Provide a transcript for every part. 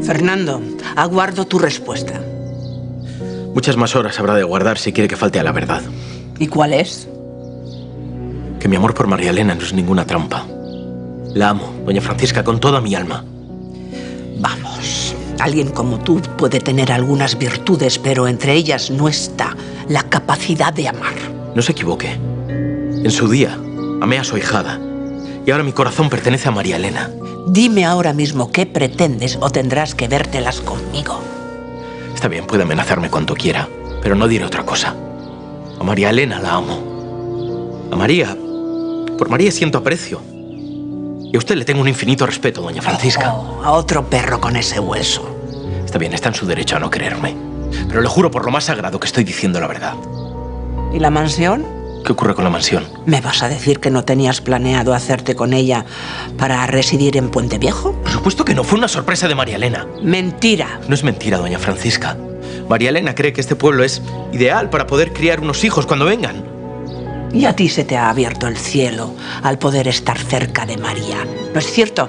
Fernando, aguardo tu respuesta. Muchas más horas habrá de guardar si quiere que falte a la verdad. ¿Y cuál es? Que mi amor por María Elena no es ninguna trampa. La amo, doña Francisca, con toda mi alma. Vamos, alguien como tú puede tener algunas virtudes, pero entre ellas no está la capacidad de amar. No se equivoque. En su día, amé a su ahijada. Y ahora mi corazón pertenece a María Elena. Dime ahora mismo qué pretendes o tendrás que vértelas conmigo. Está bien, puede amenazarme cuanto quiera, pero no diré otra cosa. A María Elena la amo. A María... Por María siento aprecio. Y a usted le tengo un infinito respeto, doña Francisca. A otro perro con ese hueso. Está bien, está en su derecho a no creerme. Pero le juro por lo más sagrado que estoy diciendo la verdad. ¿Y la mansión? ¿Qué ocurre con la mansión? ¿Me vas a decir que no tenías planeado hacerte con ella para residir en Puente Viejo? Por supuesto que no, fue una sorpresa de María Elena. Mentira. No es mentira, doña Francisca. María Elena cree que este pueblo es ideal para poder criar unos hijos cuando vengan. Y a ti se te ha abierto el cielo al poder estar cerca de María, ¿no es cierto?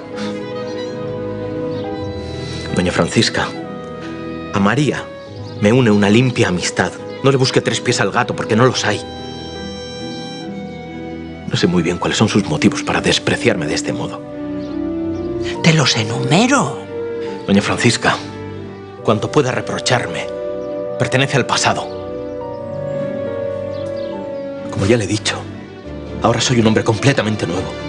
Doña Francisca, a María me une una limpia amistad. No le busque tres pies al gato porque no los hay. No sé muy bien cuáles son sus motivos para despreciarme de este modo. Te los enumero. Doña Francisca, cuanto pueda reprocharme, pertenece al pasado. Como ya le he dicho, ahora soy un hombre completamente nuevo.